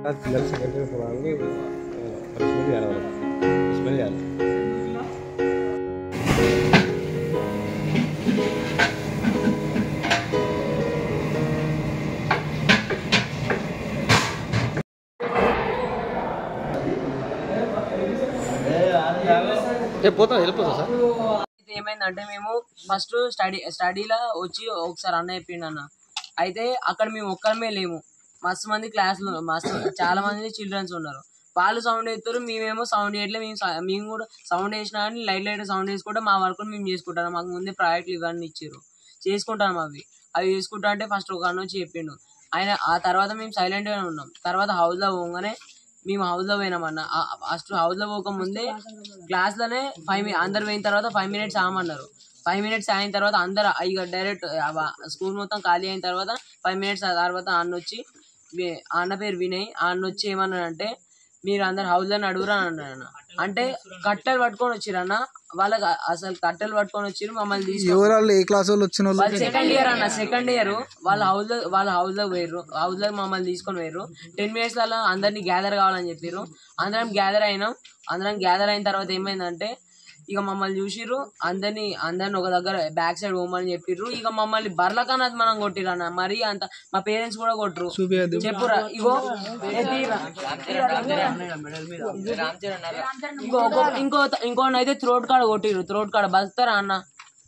పిల్లలు second year పోవాలి punishment చేయాలి పనిష్మెంట్ చేయాలి. పోతా వెళ్ళిపోతా సార్. ఏమైందంటే మేము ఫస్ట్ స్టడీలో వచ్చి ఒకసారి అన్న చెప్పిండు అన్న. అయితే అక్కడ మేము ఒక్కరమే లేము, మస్తు మంది క్లాసులు చాలా మంది చిల్డ్రన్స్ ఉన్నారు. వాళ్ళు సౌండ్ వేస్తారు, మేమేమో సౌండ్ చేయట్లే. మేము కూడా సౌండ్ వేసినా కానీ లైట్ సౌండ్ వేసుకుంటే మా వర్క్ మేము చేసుకుంటాం. మాకు ముందే ప్రాజెక్టులు ఇవన్నీ ఇచ్చారు, చేసుకుంటాం. అవి చేసుకుంటా అంటే ఫస్ట్ ఒక అన్న వచ్చి చెప్పిండు ఆయన. ఆ తర్వాత మేము సైలెంట్గానే ఉన్నాం. తర్వాత హౌస్లో పోగానే మేము హౌస్లో పోయినామన్న. ఫస్ట్ హౌస్లో పోకముందే క్లాస్లోనే అందరు పోయిన తర్వాత 5 minutes ఆమన్నారు. 5 minutes అయిన తర్వాత అందరు ఇక డైరెక్ట్ స్కూల్ మొత్తం ఖాళీ అయిన తర్వాత 5 minutes తర్వాత అన్న పేరు వినయ్. అన్న వచ్చి ఏమన్నాడంటే మీరు అందరు హౌస్లోనే అడుగురా అన్నాడు. అంటే కట్టెలు పట్టుకొని వచ్చిరన్న. వాళ్ళకి అసలు కట్టెలు పట్టుకొని వచ్చిరు మమ్మల్ని తీసుకొని. సెకండ్ ఇయర్ అన్న, సెకండ్ ఇయర్ వాళ్ళ హౌస్లో పోయారు. హౌస్లో మమ్మల్ని తీసుకొని పోయారు. 10 minutes లలో అందరినీ గ్యాదర్ కావాలని చెప్పారు. అందరం గ్యాదర్ అయినాం. అందరం గ్యాదర్ అయిన తర్వాత ఏమైందంటే ఇక మమ్మల్ని చూసిర్రు. అందరిని ఒక దగ్గర బ్యాక్ సైడ్ పోమని చెప్పిర్రు. ఇక మమ్మల్ని బర్లకన్నా మనం కొట్టిరు అన్న. మరీ అంత మా పేరెంట్స్ కూడా కొట్టరు. చెప్పురా ఇగో ఇంకోటి అయితే థ్రోట్ కాడ కొట్టిరు. థ్రోట్ కాడ బతుకుతారా అన్న?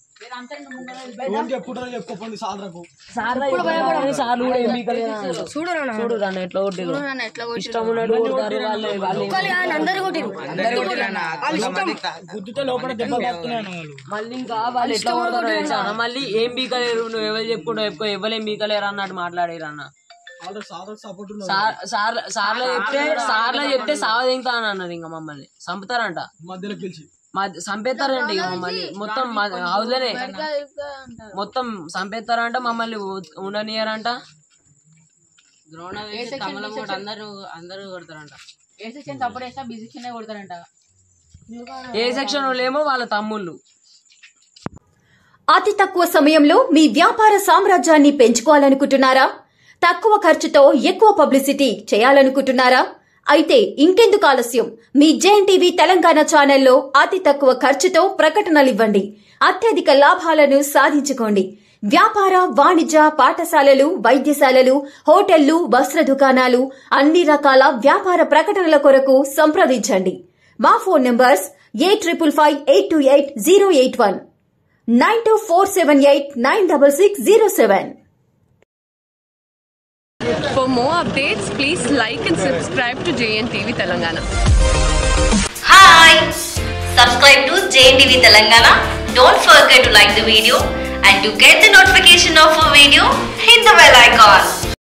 మళ్ళీ ఏం బీకలేరు, నువ్వు ఎవరు చెప్పుకుంటావు ఎవరేం బీకలేరు అన్నట్టు మాట్లాడారు అన్న. సార్లో చెప్తే సావదింకా అని అన్నారు. ఇంకా మమ్మల్ని చంపుతారంట, చంపేస్తారంట. ఇక మమ్మల్ని మొత్తం హౌస్ లోనే మొత్తం చంపేస్తారంట. మమ్మల్ని ఉండనియారంట. అందరూ కొడతారంట. ఏ సెక్షన్ వాళ్ళేమో వాళ్ళ తమ్ముళ్ళు. అతి తక్కువ సమయంలో మీ వ్యాపార సామ్రాజ్యాన్ని పెంచుకోవాలనుకుంటున్నారా? తక్కువ ఖర్చుతో ఎక్కువ పబ్లిసిటీ చేయాలనుకుంటున్నారా? అయితే ఇంకెందుకు ఆలస్యం? మీ జేఎన్టీవీ తెలంగాణ ఛానల్లో అతి తక్కువ ఖర్చుతో ప్రకటనలివ్వండి. అత్యధిక లాభాలను సాధించుకోండి. వ్యాపార, వాణిజ్య, పాఠశాలలు, వైద్యశాలలు, హోటళ్లు, వస్త్ర దుకాణాలు, అన్ని రకాల వ్యాపార ప్రకటనల కొరకు సంప్రదించండి. మా phone numbers 8558288081 9247896607. For more updates, please like and subscribe to JNTV Telangana. Hi! Subscribe to JNTV Telangana. Don't forget to like the video and to get the notification of a video, hit the bell icon.